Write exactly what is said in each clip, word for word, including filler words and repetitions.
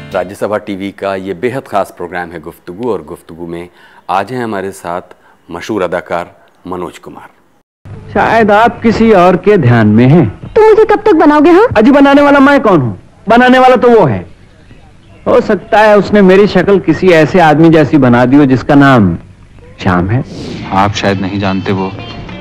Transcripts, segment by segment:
Rajya Sabha TV का ये बेहद ख़ास प्रोग्राम है गुफ्तगू, और गुफ्तगू में आज हैं हमारे साथ मशहूर अदाकार मनोज कुमार। शायद आप किसी और के ध्यान में हैं। तो मुझे कब तक बनाओगे? हाँ, अजी बनाने वाला मैं कौन हूँ? बनाने वाला तो वो है। हो सकता है उसने मेरी शक्ल किसी ऐसे आदमी जैसी बना दी हो जिसका नाम श्याम है। आप शायद नहीं जानते, वो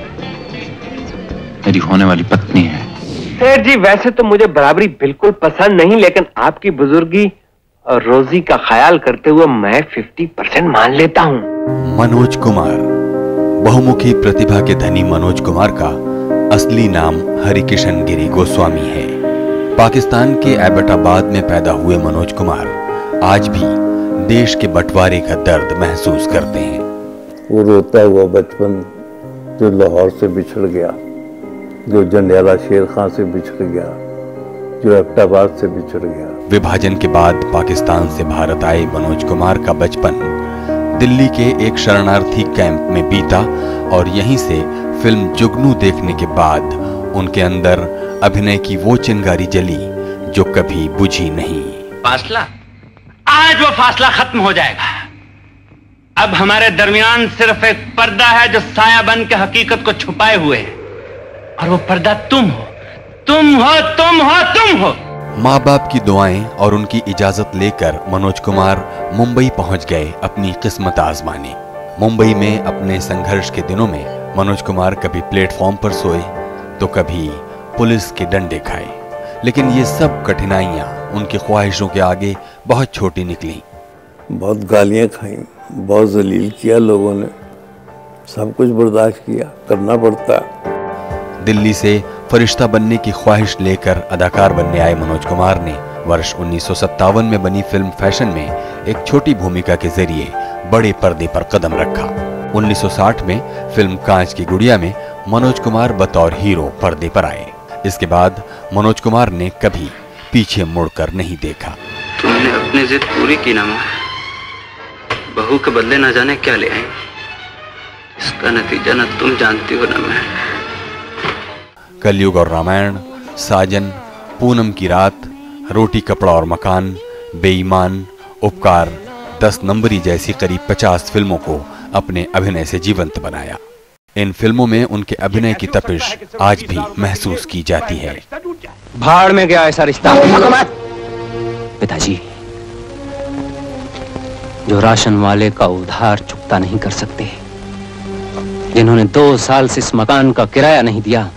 मेरी होने वाली पत्नी है। सेठ जी, वैसे तो मुझे बराबरी बिल्कुल पसंद नहीं, लेकिन आपकी बुजुर्गी और रोजी का ख्याल करते हुए मैं पचास परसेंट मान लेता हूँ। मनोज कुमार, बहुमुखी प्रतिभा के धनी मनोज कुमार का असली नाम हरिकिशन गिरी गोस्वामी है। पाकिस्तान के एबटाबाद में पैदा हुए मनोज कुमार आज भी देश के बंटवारे का दर्द महसूस करते हैं। वो रोता हुआ बचपन जो लाहौर से बिछड़ गया, जो जंडियाला शेर खां से बिछड़ गया, जो एबटाबाद से बिछड़ गया। विभाजन के बाद पाकिस्तान से भारत आए मनोज कुमार का बचपन दिल्ली के एक शरणार्थी कैंप में बीता, और यहीं से फिल्म जुगनू देखने के बाद उनके अंदर अभिनय की वो चिंगारी जली जो कभी बुझी नहीं। फासला, आज वो फासला खत्म हो जाएगा। अब हमारे दरमियान सिर्फ एक पर्दा है जो साया बन के हकीकत को छुपाए हुए है, और वो पर्दा तुम हो, तुम हो, तुम हो, तुम हो। माँ बाप की दुआएं और उनकी इजाजत लेकर मनोज कुमार मुंबई पहुंच गए अपनी किस्मत आजमाने। मुंबई में अपने संघर्ष के दिनों में मनोज कुमार कभी प्लेटफॉर्म पर सोए तो कभी पुलिस के डंडे खाए, लेकिन ये सब कठिनाइयां उनकी ख्वाहिशों के आगे बहुत छोटी निकली। बहुत गालियां खाई, बहुत जलील किया लोगों ने, सब कुछ बर्दाश्त किया, करना पड़ता। दिल्ली से फरिश्ता बनने की ख्वाहिश लेकर अदाकार बनने आए मनोज कुमार ने वर्ष उन्नीस सौ सत्तावन में बनी फिल्म फैशन में एक छोटी भूमिका के जरिए बड़े पर्दे पर कदम रखा। उन्नीस सौ साठ में फिल्म कांच की गुड़िया में मनोज कुमार बतौर हीरो पर्दे पर आए। इसके बाद मनोज कुमार ने कभी पीछे मुड़कर नहीं देखा। तुमने अपनी जिद पूरी की ना मां, बहू के बदले ना जाने क्या ले आई। इसका नतीजा ना तुम जानती हो ना मैं। कलयुग और रामायण, साजन, पूनम की रात, रोटी कपड़ा और मकान, बेईमान, उपकार, दस नंबरी जैसी करीब पचास फिल्मों को अपने अभिनय से जीवंत बनाया। इन फिल्मों में उनके अभिनय की तपिश आज भी महसूस की जाती है। भाड़ में गया ऐसा रिश्ता। पिताजी, जो राशन वाले का उधार चुकता नहीं कर सकते, जिन्होंने दो साल से इस मकान का किराया नहीं दिया,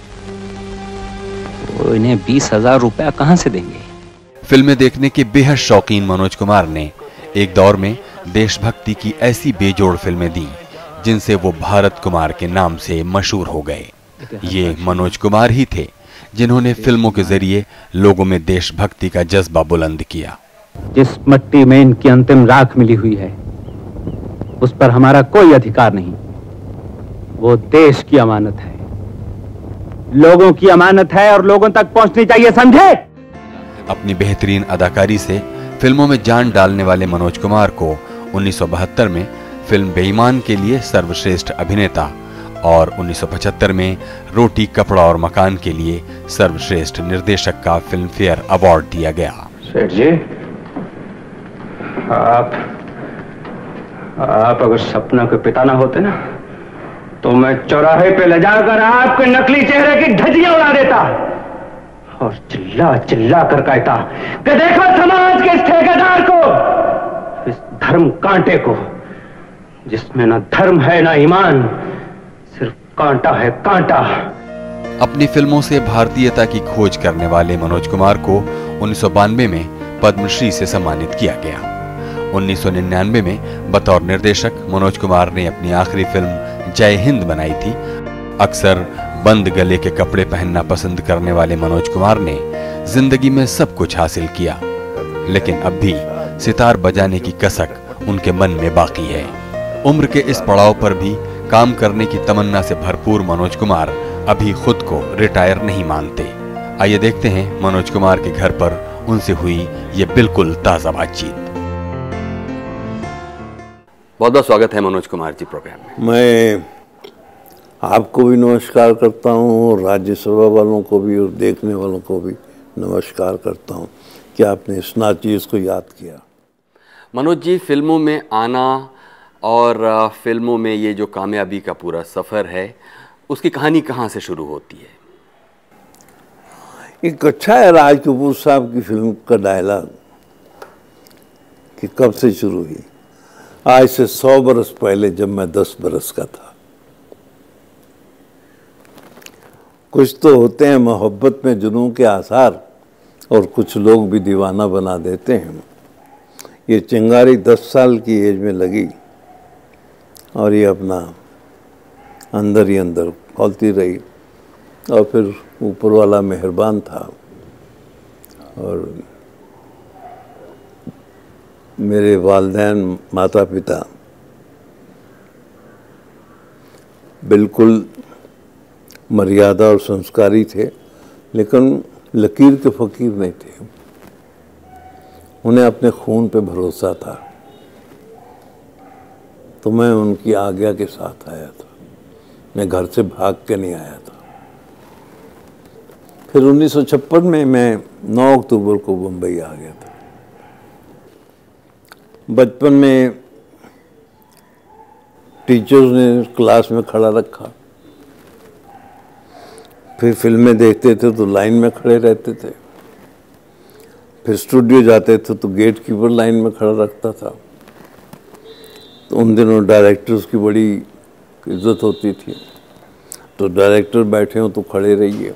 वो इन्हें बीस हजार रुपया कहां से देंगे? फिल्में देखने के बेहद शौकीन मनोज कुमार ने एक दौर में देशभक्ति की ऐसी बेजोड़ फिल्में दी जिनसे वो भारत कुमार के नाम से मशहूर हो गए। ये मनोज कुमार ही थे जिन्होंने फिल्मों के जरिए लोगों में देशभक्ति का जज्बा बुलंद किया। जिस मिट्टी में इनकी अंतिम राख मिली हुई है उस पर हमारा कोई अधिकार नहीं। वो देश की अमानत है, लोगों की अमानत है, और लोगों तक पहुंचनी चाहिए, समझे? अपनी बेहतरीन अदाकारी से फिल्मों में जान डालने वाले मनोज कुमार को उन्नीस सौ बहत्तर में फिल्म बेईमान के लिए सर्वश्रेष्ठ अभिनेता और उन्नीस सौ पचहत्तर में रोटी कपड़ा और मकान के लिए सर्वश्रेष्ठ निर्देशक का फिल्म फेयर अवार्ड दिया गया। सेठ जी, आप आप अगर सपना के पिता ना होते ना तो मैं चौराहे पे ले जाकर आपके नकली चेहरे की धज्जियां उड़ा देता और चिल्ला चिल्ला कर कहता कि देखो समाज के इस ठेकेदार को, इस धर्म कांटे को, जिसमें ना धर्म है ना ईमान, सिर्फ कांटा है कांटा। अपनी फिल्मों से भारतीयता की खोज करने वाले मनोज कुमार को उन्नीस सौ बानवे में पद्मश्री से सम्मानित किया गया। उन्नीस सौ निन्यानवे में बतौर निर्देशक मनोज कुमार ने अपनी आखिरी फिल्म जय हिंद बनाई थी। अक्सर बंद गले के कपड़े पहनना पसंद करने वाले मनोज कुमार ने जिंदगी में सब कुछ हासिल किया, लेकिन अब भी सितार बजाने की कसक उनके मन में बाकी है। उम्र के इस पड़ाव पर भी काम करने की तमन्ना से भरपूर मनोज कुमार अभी खुद को रिटायर नहीं मानते। आइए देखते हैं मनोज कुमार के घर पर उनसे हुई ये बिल्कुल ताजा बातचीत। बहुत बहुत स्वागत है मनोज कुमार जी प्रोग्राम में। मैं आपको भी नमस्कार करता हूँ, राज्यसभा वालों को भी और देखने वालों को भी नमस्कार करता हूँ। कि आपने इस नाचीज़ को याद किया। मनोज जी, फिल्मों में आना और आ, फिल्मों में ये जो कामयाबी का पूरा सफ़र है, उसकी कहानी कहाँ से शुरू होती है? एक अच्छा है राज कपूर साहब की फिल्म का डायलॉग कि कब से शुरू हुई। आज से सौ बरस पहले, जब मैं दस बरस का था। कुछ तो होते हैं मोहब्बत में जुनून के आसार, और कुछ लोग भी दीवाना बना देते हैं। ये चिंगारी दस साल की एज में लगी और ये अपना अंदर ही अंदर खोलती रही, और फिर ऊपर वाला मेहरबान था और मेरे वालिदैन माता पिता बिल्कुल मर्यादा और संस्कारी थे, लेकिन लकीर के फ़कीर नहीं थे। उन्हें अपने खून पे भरोसा था, तो मैं उनकी आज्ञा के साथ आया था। मैं घर से भाग के नहीं आया था। फिर उन्नीस सौ छप्पन में मैं नौ अक्टूबर को मुंबई आ गया था। बचपन में टीचर्स ने क्लास में खड़ा रखा, फिर फिल्में देखते थे तो लाइन में खड़े रहते थे, फिर स्टूडियो जाते थे तो गेट कीपर लाइन में खड़ा रखता था। तो उन दिनों डायरेक्टर्स की बड़ी इज्जत होती थी, तो डायरेक्टर बैठे हो तो खड़े रहिए,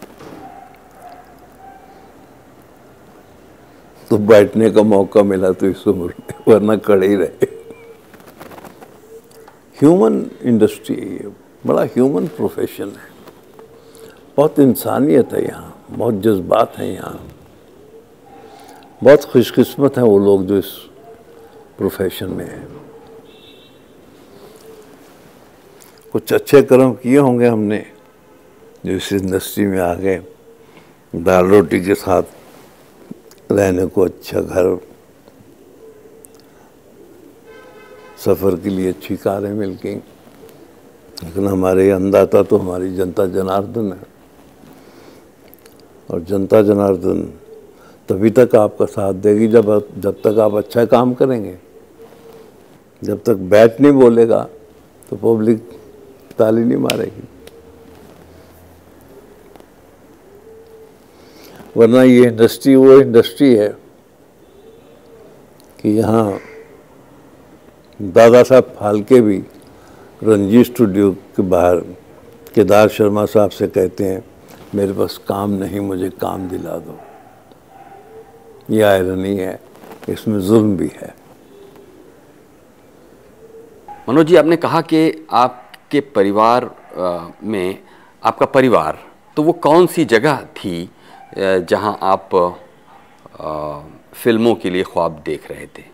तो बैठने का मौका मिला तो इस उम्र में, वरना खड़े ही रहे। ह्यूमन इंडस्ट्री है ये, बड़ा ह्यूमन प्रोफेशन है। बहुत इंसानियत है यहाँ, बहुत जज्बात हैं यहाँ। बहुत खुशकिस्मत हैं वो लोग जो इस प्रोफेशन में हैं। कुछ अच्छे कर्म किए होंगे हमने जो इस इंडस्ट्री में आ गए। दाल रोटी के साथ रहने को अच्छा घर, सफ़र के लिए अच्छी कारें मिल गई, लेकिन हमारे अन्नदाता तो हमारी जनता जनार्दन है। और जनता जनार्दन तभी तक आपका साथ देगी जब जब तक आप अच्छा काम करेंगे। जब तक बैट नहीं बोलेगा तो पब्लिक ताली नहीं मारेगी। वरना ये इंडस्ट्री वो इंडस्ट्री है कि यहाँ दादा साहब फाल्के भी रणजी स्टूडियो के बाहर केदार शर्मा साहब से कहते हैं, मेरे पास काम नहीं, मुझे काम दिला दो। ये आयरनी है, इसमें जुल्म भी है। मनोज जी, आपने कहा कि आपके परिवार में, आपका परिवार, तो वो कौन सी जगह थी जहां आप आ, फिल्मों के लिए ख्वाब देख रहे थे?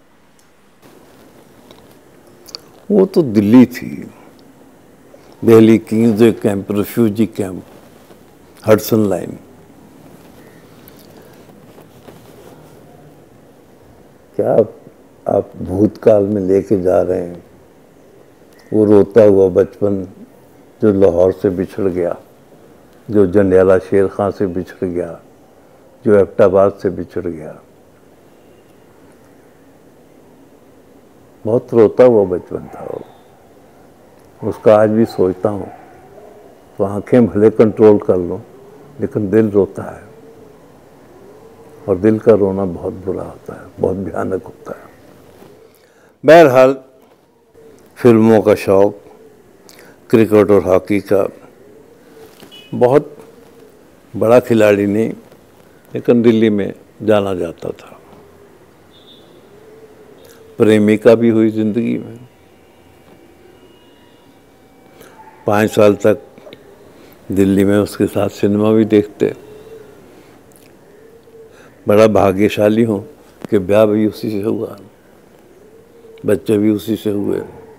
वो तो दिल्ली थी, Delhi Kings Camp, refugee camp, Hudson line. क्या आप, आप भूतकाल में लेके जा रहे हैं वो रोता हुआ बचपन जो लाहौर से बिछड़ गया, जो जंडियाला शेर खां से बिछड़ गया, जो एबटाबाद से बिछड़ गया। बहुत रोता हुआ बचपन था वो। उसका आज भी सोचता हूँ तो आंखें भले कंट्रोल कर लो, लेकिन दिल रोता है, और दिल का रोना बहुत बुरा होता है, बहुत भयानक होता है। बहरहाल फिल्मों का शौक़, क्रिकेट और हॉकी का, बहुत बड़ा खिलाड़ी नहीं, लेकिन दिल्ली में जाना जाता था। प्रेमिका भी हुई जिंदगी में। पाँच साल तक दिल्ली में उसके साथ सिनेमा भी देखते। बड़ा भाग्यशाली हूँ कि ब्याह भी उसी से हुआ, बच्चे भी उसी से हुए।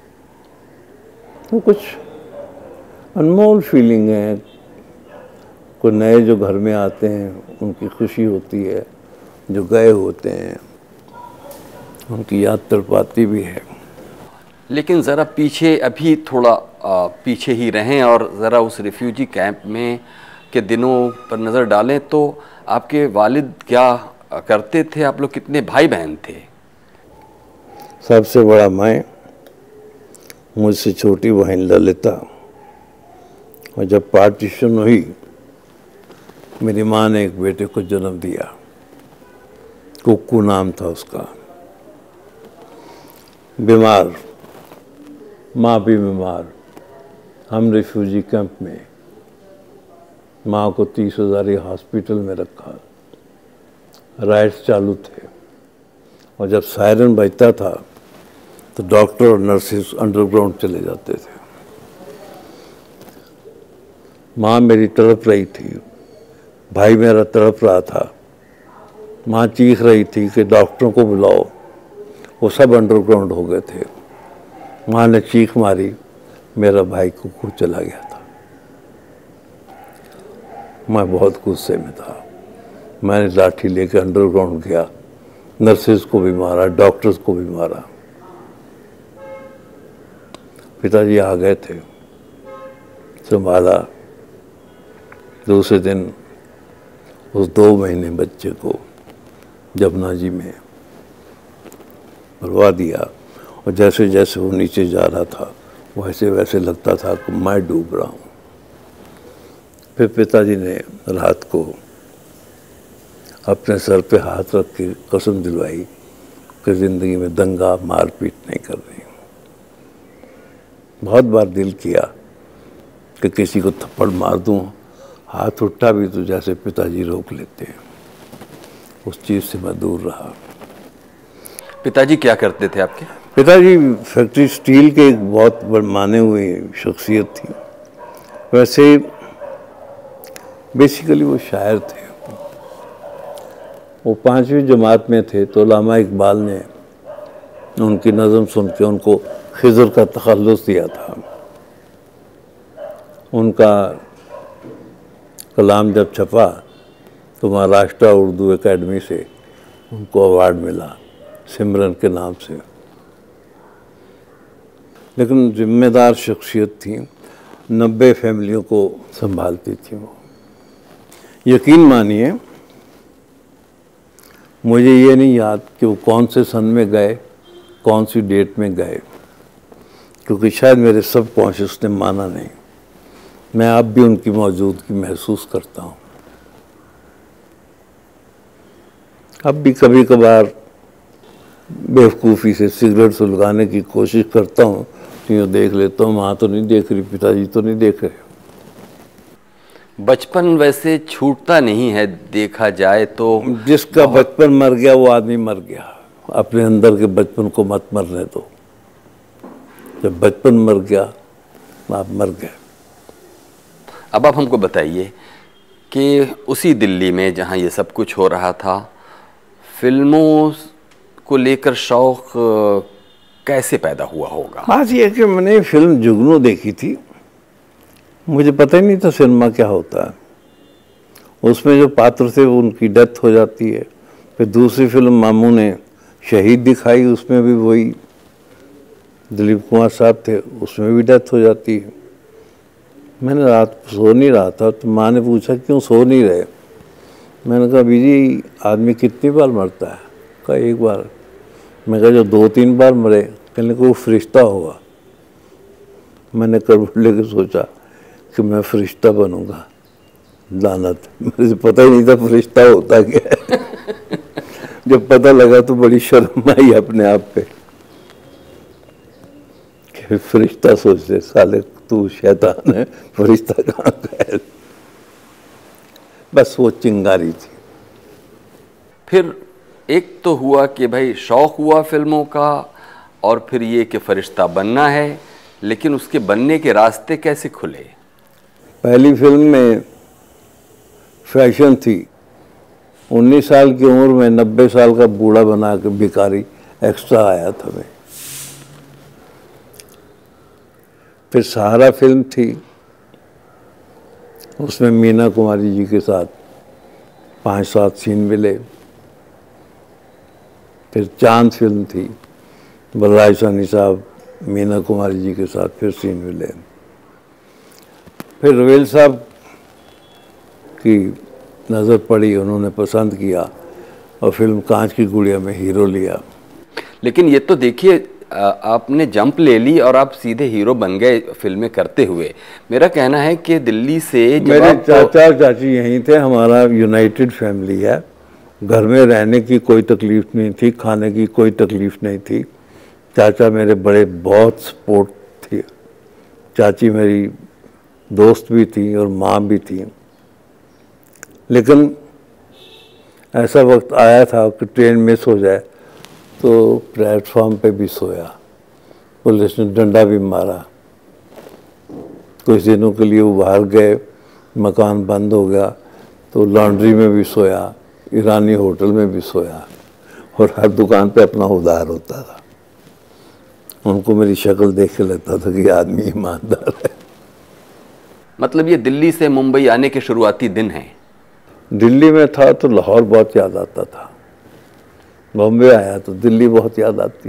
तो कुछ अनमोल फीलिंग है। कोई नए जो घर में आते हैं उनकी खुशी होती है, जो गए होते हैं उनकी याद तड़पाती भी है। लेकिन ज़रा पीछे, अभी थोड़ा आ, पीछे ही रहें और ज़रा उस रिफ्यूजी कैंप में के दिनों पर नज़र डालें तो आपके वालिद क्या करते थे? आप लोग कितने भाई बहन थे? सबसे बड़ा मैं, मुझसे छोटी बहन ललिता, और जब पार्टीशन हुई मेरी माँ ने एक बेटे को जन्म दिया, कुक्कू नाम था उसका। बीमार, माँ भी बीमार, हम रिफ्यूजी कैंप में, माँ को तीस हजारी हॉस्पिटल में रखा, राइट्स चालू थे, और जब सायरन बजता था तो डॉक्टर और नर्सेस अंडरग्राउंड चले जाते थे। माँ मेरी तड़प रही थी, भाई मेरा तड़प रहा था। माँ चीख रही थी कि डॉक्टरों को बुलाओ, वो सब अंडरग्राउंड हो गए थे। माँ ने चीख मारी, मेरा भाई कुक्कू चला गया था। मैं बहुत गुस्से में था। मैंने लाठी लेकर अंडरग्राउंड गया, नर्सेस को भी मारा, डॉक्टर्स को भी मारा। पिताजी आ गए थे, संभाला। दूसरे दिन उस दो महीने बच्चे को जमुना जी में भरवा दिया, और जैसे जैसे वो नीचे जा रहा था वैसे वैसे लगता था कि मैं डूब रहा हूँ। फिर पिताजी ने रात को अपने सर पे हाथ रख के कसम दिलवाई कि ज़िंदगी में दंगा मारपीट नहीं करनी। बहुत बार दिल किया कि किसी को थप्पड़ मार दूं, हाथ उठा भी तो जैसे पिताजी रोक लेते हैं। उस चीज़ से मैं दूर रहा। पिताजी क्या करते थे आपके? पिताजी फैक्ट्री स्टील के एक बहुत बड़ माने हुए शख्सियत थी। वैसे बेसिकली वो शायर थे। वो पांचवी जमात में थे तो अल्लामा इकबाल ने उनकी नज़म सुन के उनको खिज़र का तखल्लुस दिया था। उनका कलाम जब छपा तो महाराष्ट्र उर्दू एकेडमी से उनको अवार्ड मिला सिमरन के नाम से। लेकिन जिम्मेदार शख्सियत थी, नब्बे फैमिलियों को संभालती थी वो। यकीन मानिए मुझे ये नहीं याद कि वो कौन से सन में गए, कौन सी डेट में गए, क्योंकि शायद मेरे सब कॉन्शियस ने माना नहीं। मैं अब भी उनकी मौजूदगी महसूस करता हूँ। अब भी कभी कभार बेवकूफ़ी से सिगरेट सुलगाने की कोशिश करता हूँ तो यूँ देख लेता हूँ, माँ तो नहीं देख रही, पिताजी तो नहीं देख रहे। बचपन वैसे छूटता नहीं है देखा जाए तो। जिसका बचपन मर गया वो आदमी मर गया। अपने अंदर के बचपन को मत मरने दो। जब बचपन मर गया आप मर गए। अब आप हमको बताइए कि उसी दिल्ली में जहाँ ये सब कुछ हो रहा था, फिल्मों को लेकर शौक कैसे पैदा हुआ होगा? बात यह है कि मैंने फिल्म जुगनू देखी थी, मुझे पता ही नहीं था सिनेमा क्या होता है। उसमें जो पात्र थे उनकी डेथ हो जाती है। फिर दूसरी फिल्म मामू ने शहीद दिखाई, उसमें भी वही दिलीप कुमार साहब थे, उसमें भी डेथ हो जाती है। मैंने रात सो नहीं रहा था तो माँ ने पूछा क्यों सो नहीं रहे। मैंने कहा बीजी आदमी कितनी बार मरता है? कहा एक बार। मैं कहा जो दो तीन बार मरे, कहने को वो फरिश्ता होगा। मैंने करवट लेके सोचा कि मैं फरिश्ता बनूंगा। लानत, मुझे पता ही नहीं था फरिश्ता होता क्या है। जब पता लगा तो बड़ी शर्म आई अपने आप पे कि फरिश्ता सोचते, साले तू शैतान है, फरिश्ता कहाँ का है। बस वो चिंगारी थी। फिर एक तो हुआ कि भाई शौक हुआ फिल्मों का, और फिर ये कि फरिश्ता बनना है, लेकिन उसके बनने के रास्ते कैसे खुले? पहली फिल्म में फैशन थी। उन्नीस साल की उम्र में नब्बे साल का बूढ़ा बना के भिखारी एक्स्ट्रा आया था मैं। फिर सहारा फिल्म थी, उसमें मीना कुमारी जी के साथ पांच सात सीन मिले। फिर चांद फिल्म थी, बलराज साहनी साहब मीना कुमारी जी के साथ फिर सीन मिले। फिर रवेल साहब की नज़र पड़ी, उन्होंने पसंद किया और फिल्म कांच की गुड़िया में हीरो लिया। लेकिन ये तो देखिए, आपने जंप ले ली और आप सीधे हीरो बन गए फिल्में करते हुए। मेरा कहना है कि दिल्ली से मेरे चाचा और चाची यहीं थे, हमारा यूनाइटेड फैमिली है। घर में रहने की कोई तकलीफ नहीं थी, खाने की कोई तकलीफ नहीं थी। चाचा मेरे बड़े बहुत सपोर्ट थी, चाची मेरी दोस्त भी थी और माँ भी थी। लेकिन ऐसा वक्त आया था कि ट्रेन मिस हो जाए तो प्लेटफॉर्म पे भी सोया, पुलिस ने डंडा भी मारा। कुछ दिनों के लिए वो बाहर गए, मकान बंद हो गया तो लॉन्ड्री में भी सोया, ईरानी होटल में भी सोया और हर दुकान पे अपना उधार होता था। उनको मेरी शक्ल देख के लगता था कि आदमी ईमानदार है। मतलब ये दिल्ली से मुंबई आने के शुरुआती दिन हैं। दिल्ली में था तो लाहौर बहुत याद आता था, बॉम्बे आया तो दिल्ली बहुत याद आती।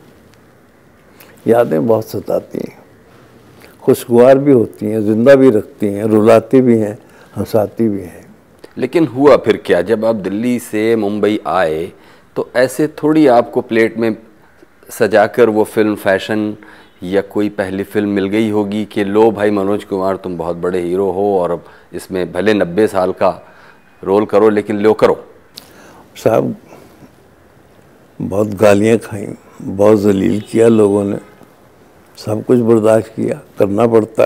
यादें बहुत सताती हैं, खुशगवार भी होती हैं, जिंदा भी रखती हैं, रुलाती भी हैं, हंसाती भी हैं। लेकिन हुआ फिर क्या, जब आप दिल्ली से मुंबई आए तो ऐसे थोड़ी आपको प्लेट में सजाकर वो फिल्म फैशन या कोई पहली फिल्म मिल गई होगी कि लो भाई मनोज कुमार तुम बहुत बड़े हीरो हो और अब इसमें भले नब्बे साल का रोल करो लेकिन लो करो। साहब बहुत गालियाँ खाई, बहुत जलील किया लोगों ने, सब कुछ बर्दाश्त किया, करना पड़ता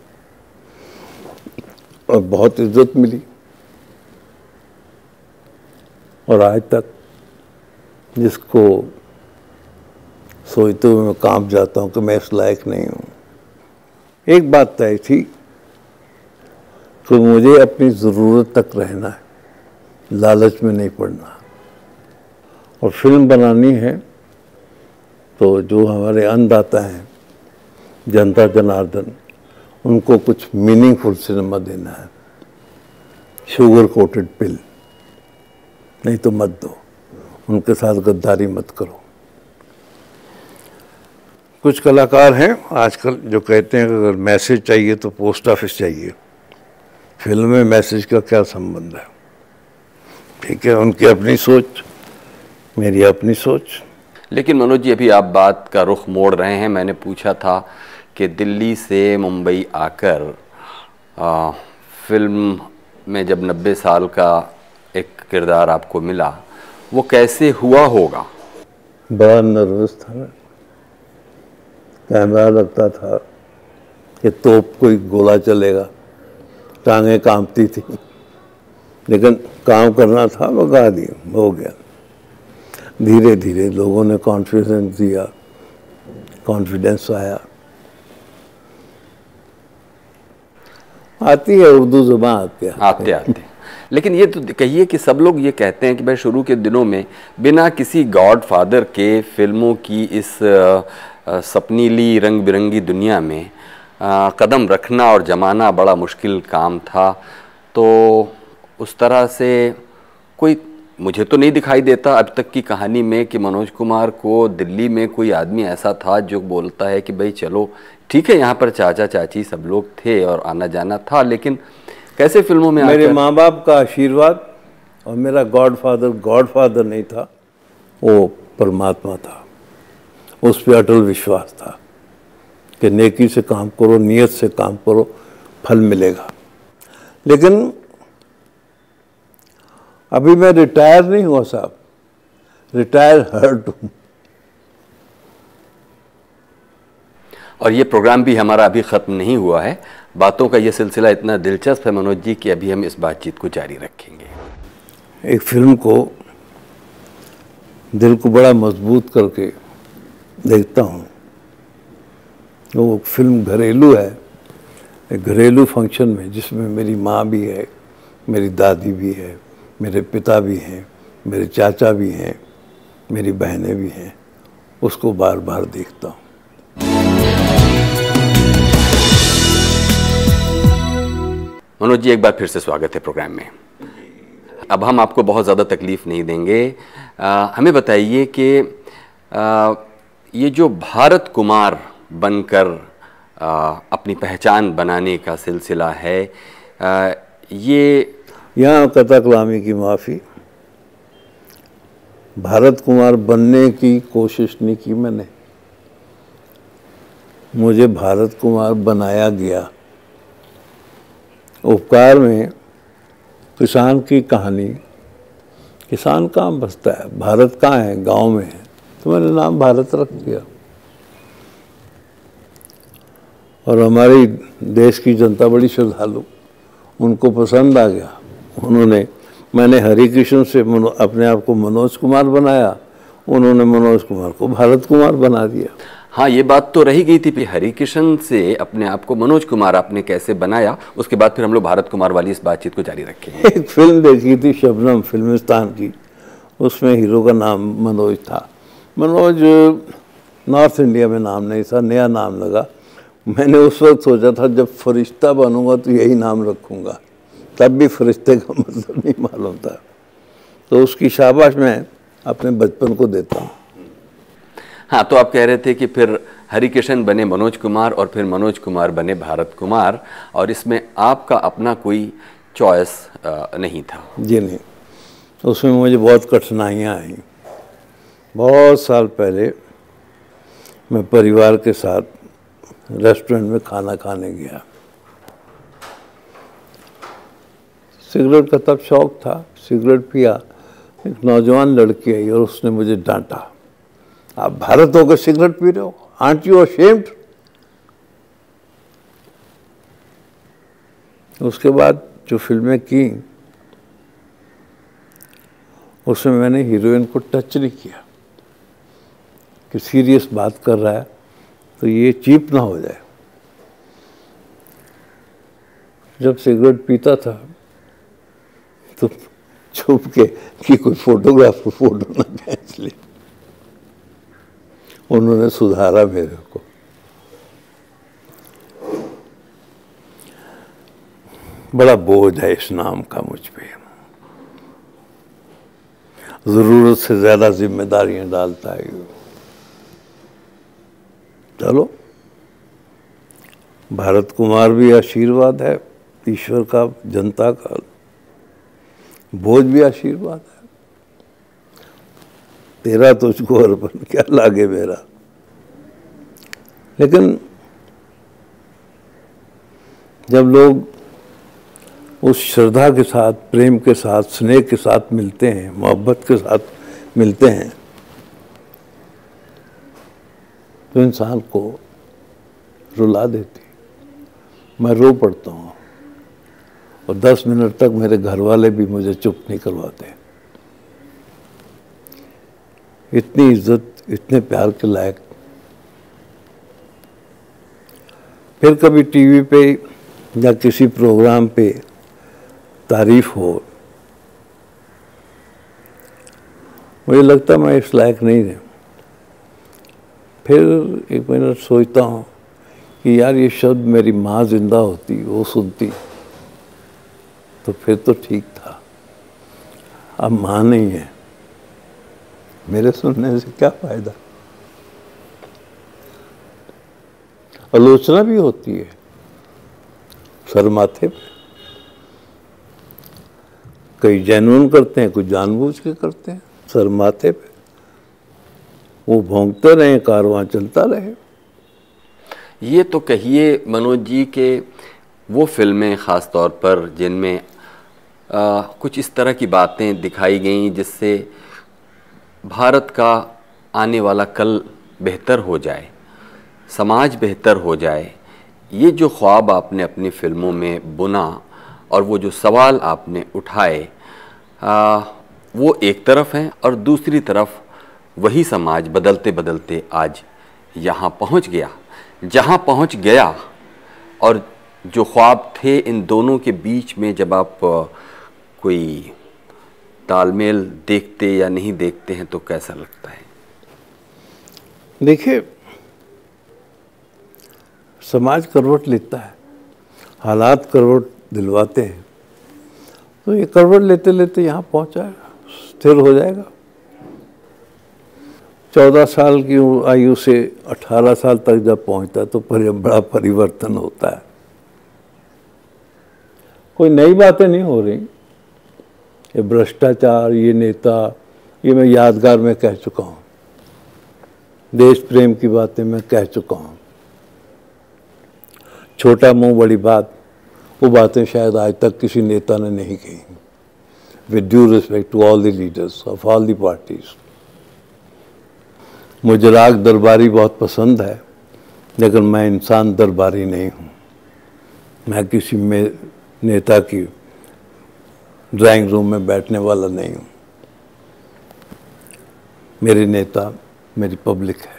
और बहुत इज्जत मिली। और आज तक जिसको सोचते हुए मैं कांप जाता हूँ कि मैं इस लायक नहीं हूँ। एक बात तय थी कि मुझे अपनी ज़रूरत तक रहना है, लालच में नहीं पड़ना। और फिल्म बनानी है तो जो हमारे अन्नदाता हैं, जनता जनार्दन, उनको कुछ मीनिंगफुल सिनेमा देना है। शुगर कोटेड पिल नहीं तो मत दो, उनके साथ गद्दारी मत करो। कुछ कलाकार हैं आजकल जो कहते हैं कि अगर मैसेज चाहिए तो पोस्ट ऑफिस चाहिए, फिल्म में मैसेज का क्या संबंध है। ठीक है, उनकी अपनी सोच, मेरी अपनी सोच। लेकिन मनोज जी, अभी आप बात का रुख मोड़ रहे हैं। मैंने पूछा था कि दिल्ली से मुंबई आकर आ, फिल्म में जब नब्बे साल का एक किरदार आपको मिला, वो कैसे हुआ होगा? बड़ा नर्वस था मैं, कैमरा लगता था कि तोप कोई गोला चलेगा, टांगें कांपती थी, लेकिन काम करना था, बगा दिया, हो गया। धीरे धीरे लोगों ने कॉन्फिडेंस दिया, कॉन्फिडेंस आया। आती है उर्दू जुबान, आते आते आते लेकिन ये तो कहिए कि सब लोग ये कहते हैं कि भाई शुरू के दिनों में बिना किसी गॉडफादर के फिल्मों की इस सपनीली रंग बिरंगी दुनिया में आ, कदम रखना और जमाना बड़ा मुश्किल काम था। तो उस तरह से कोई, मुझे तो नहीं दिखाई देता अब तक की कहानी में कि मनोज कुमार को दिल्ली में कोई आदमी ऐसा था जो बोलता है कि भाई चलो ठीक है, यहाँ पर चाचा चाची सब लोग थे और आना जाना था। लेकिन कैसे फिल्मों में मेरे माँ बाप का आशीर्वाद और मेरा गॉडफादर गॉडफादर नहीं था, वो परमात्मा था। उस पर अटल विश्वास था कि नेकी से काम करो, नियत से काम करो, फल मिलेगा। लेकिन अभी मैं रिटायर नहीं हुआ साहब, रिटायर हर्ट हूं। और ये प्रोग्राम भी हमारा अभी ख़त्म नहीं हुआ है। बातों का ये सिलसिला इतना दिलचस्प है मनोज जी कि अभी हम इस बातचीत को जारी रखेंगे। एक फिल्म को दिल को बड़ा मजबूत करके देखता हूँ। वो फिल्म घरेलू है, एक घरेलू फंक्शन में जिसमें मेरी माँ भी है, मेरी दादी भी है, मेरे पिता भी हैं, मेरे चाचा भी हैं, मेरी बहनें भी हैं, उसको बार बार देखता हूँ। मनोज जी, एक बार फिर से स्वागत है प्रोग्राम में। अब हम आपको बहुत ज़्यादा तकलीफ़ नहीं देंगे। आ, हमें बताइए कि आ, ये जो भारत कुमार बनकर आ, अपनी पहचान बनाने का सिलसिला है, आ, ये यहाँ कथा कलामी की माफ़ी, भारत कुमार बनने की कोशिश नहीं की मैंने, मुझे भारत कुमार बनाया गया। उपकार में किसान की कहानी, किसान कहाँ बसता है, भारत कहाँ है, गांव में है, तो मैंने नाम भारत रख दिया। और हमारी देश की जनता बड़ी श्रद्धालु, उनको पसंद आ गया। उन्होंने, मैंने हरि कृष्ण से अपने आप को मनोज कुमार बनाया, उन्होंने मनोज कुमार को भारत कुमार बना दिया। हाँ, ये बात तो रही गई थी कि हरि कृष्ण से अपने आप को मनोज कुमार आपने कैसे बनाया। उसके बाद फिर हम लोग भारत कुमार वाली इस बातचीत को जारी रखेंगे। एक फिल्म देखी थी शबनम फिल्मिस्तान की, उसमें हीरो का नाम मनोज था। मनोज नॉर्थ इंडिया में नाम नहीं था, नया नाम लगा। मैंने उस वक्त सोचा था जब फरिश्ता बनूंगा तो यही नाम रखूंगा, तब भी फरिश्ते का मतलब नहीं मालूम था। तो उसकी शाबाश मैं अपने बचपन को देता हूँ। हाँ, तो आप कह रहे थे कि फिर हरि कृष्ण बने मनोज कुमार और फिर मनोज कुमार बने भारत कुमार, और इसमें आपका अपना कोई चॉइस नहीं था। जी नहीं, उसमें मुझे बहुत कठिनाइयाँ आई। बहुत साल पहले मैं परिवार के साथ रेस्टोरेंट में खाना खाने गया। सिगरेट का तब शौक था, सिगरेट पिया। एक नौजवान लड़की आई और उसने मुझे डांटा, आप भारत होकर सिगरेट पी रहे हो, आंट यू अशेम्ड? उसके बाद जो फिल्में की उसमें मैंने हीरोइन को टच नहीं किया कि सीरियस बात कर रहा है तो ये चीप ना हो जाए। जब सिगरेट पीता था तो छुप के कि कोई फोटोग्राफर फोटो ना खींच ले। उन्होंने सुधारा मेरे को। बड़ा बोझ है इस नाम का मुझ पे, जरूरत से ज्यादा जिम्मेदारियां डालता है। चलो, भारत कुमार भी आशीर्वाद है ईश्वर का, जनता का, बोझ भी आशीर्वाद है। तेरा तुझको अर्पण, क्या लागे मेरा। लेकिन जब लोग उस श्रद्धा के साथ, प्रेम के साथ, स्नेह के साथ मिलते हैं, मोहब्बत के साथ मिलते हैं, तो इंसान को रुला देती। मैं रो पड़ता हूँ और दस मिनट तक मेरे घर वाले भी मुझे चुप नहीं करवाते। इतनी इज्जत, इतने प्यार के लायक। फिर कभी टीवी पे या किसी प्रोग्राम पे तारीफ हो, मुझे लगता मैं इस लायक नहीं हूँ। फिर एक मिनट सोचता हूँ कि यार ये शब्द मेरी माँ जिंदा होती, वो सुनती तो फिर तो ठीक था। अब माँ नहीं है, मेरे सुनने से क्या फायदा। आलोचना भी होती है सर माथे पे, कई जेन्युइन करते हैं, कुछ जानबूझ के करते हैं। सर माथे पे वो भोंकते रहे, कारवां चलता रहे। ये तो कहिए मनोज जी के वो फिल्में ख़ास तौर पर जिनमें कुछ इस तरह की बातें दिखाई गईं जिससे भारत का आने वाला कल बेहतर हो जाए, समाज बेहतर हो जाए, ये जो ख्वाब आपने अपनी फिल्मों में बुना और वो जो सवाल आपने उठाए, आ, वो एक तरफ हैं, और दूसरी तरफ वही समाज बदलते बदलते आज यहाँ पहुँच गया जहाँ पहुँच गया। और जो ख्वाब थे, इन दोनों के बीच में जब आप कोई तालमेल देखते या नहीं देखते हैं तो कैसा लगता है? देखिए, समाज करवट लेता है, हालात करवट दिलवाते हैं, तो ये करवट लेते लेते यहाँ पहुँचाएगा, स्थिर हो जाएगा। चौदह साल की आयु से अठारह साल तक जब पहुँचता है तो बड़ा परिवर्तन होता है। कोई नई बातें नहीं हो रही, ये भ्रष्टाचार, ये नेता ये मैं यादगार में कह चुका हूँ। देश प्रेम की बातें मैं कह चुका हूँ। छोटा मुंह बड़ी बात, वो बातें शायद आज तक किसी नेता ने नहीं कही। With due respect to all the leaders of all the parties. मुझे राग दरबारी बहुत पसंद है, लेकिन मैं इंसान दरबारी नहीं हूँ। मैं किसी में नेता की ड्राइंग रूम में बैठने वाला नहीं हूँ। मेरे नेता मेरी पब्लिक है।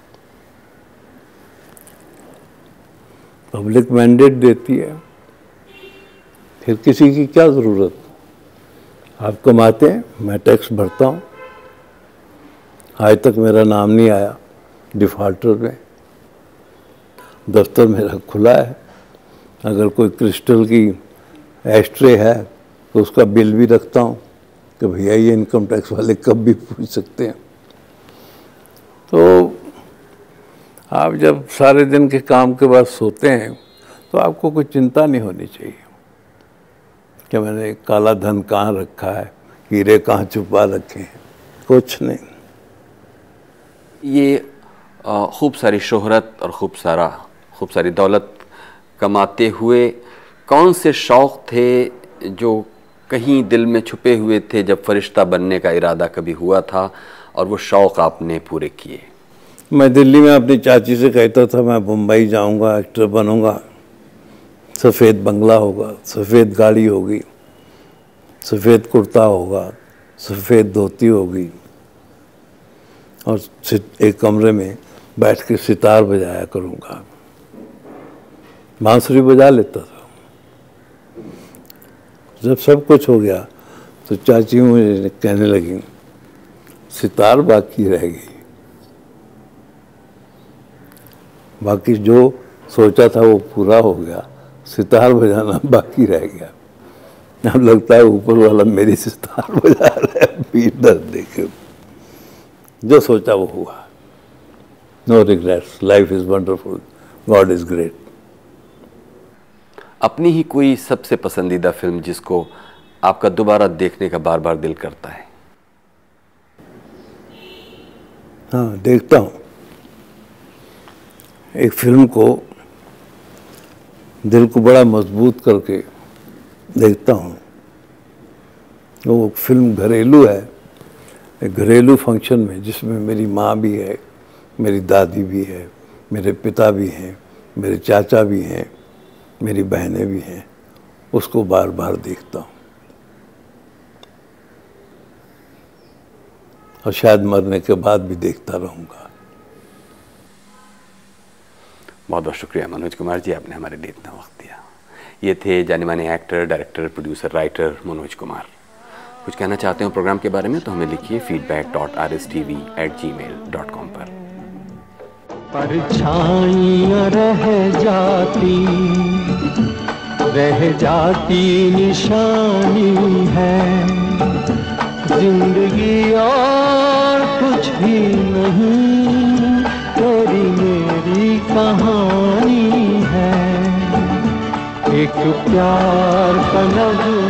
पब्लिक मैंडेट देती है, फिर किसी की क्या ज़रूरत। आप कमाते हैं, मैं टैक्स भरता हूँ। आज तक मेरा नाम नहीं आया डिफॉल्टर में। दफ्तर मेरा खुला है। अगर कोई क्रिस्टल की एस्ट्रे है तो उसका बिल भी रखता हूँ कि भैया ये इनकम टैक्स वाले कब भी पूछ सकते हैं। तो आप जब सारे दिन के काम के बाद सोते हैं तो आपको कोई चिंता नहीं होनी चाहिए कि मैंने काला धन कहाँ रखा है, हीरे कहाँ छुपा रखे हैं। कुछ नहीं। ये आ, खूब सारी शोहरत और खूब सारा खूब सारी दौलत कमाते हुए कौन से शौक़ थे जो कहीं दिल में छुपे हुए थे जब फरिश्ता बनने का इरादा कभी हुआ था और वो शौक़ आपने पूरे किए? मैं दिल्ली में अपनी चाची से कहता था मैं मुंबई जाऊंगा, एक्टर बनूंगा, सफ़ेद बंगला होगा, सफ़ेद गाड़ी होगी, सफ़ेद कुर्ता होगा, सफ़ेद धोती होगी और एक कमरे में बैठ के सितार बजाया करूंगा। बांसुरी बजा लेता था। जब सब कुछ हो गया तो चाची मुझे कहने लगी सितार बाकी रह गई। बाकी जो सोचा था वो पूरा हो गया, सितार बजाना बाकी रह गया। अब लगता है ऊपर वाला मेरी सितार बजा रहा है। पीठ दर्द देखे जो सोचा वो हुआ। No regrets, life is wonderful, God is great. अपनी ही कोई सबसे पसंदीदा फिल्म जिसको आपका दोबारा देखने का बार बार दिल करता है? हाँ, देखता हूँ। एक फिल्म को दिल को बड़ा मजबूत करके देखता हूँ। वो फिल्म घरेलू है। एक घरेलू फंक्शन में जिसमें मेरी माँ भी है, मेरी दादी भी है, मेरे पिता भी हैं, मेरे चाचा भी हैं, मेरी बहनें भी हैं, उसको बार बार देखता हूँ। और शायद मरने के बाद भी देखता रहूँगा। बहुत बहुत शुक्रिया मनोज कुमार जी, आपने हमारे लिए इतना वक्त दिया। ये थे जाने माने actor, director, producer, writer Manoj Kumar. कुछ कहना चाहते हो प्रोग्राम के बारे में तो हमें लिखिए feedback dot R S T V at gmail dot com पर। परछाइयाँ रह जाती रह जाती निशानी है, जिंदगी और कुछ भी नहीं, तेरी मेरी कहानी है। एक प्यार का लफ्ज़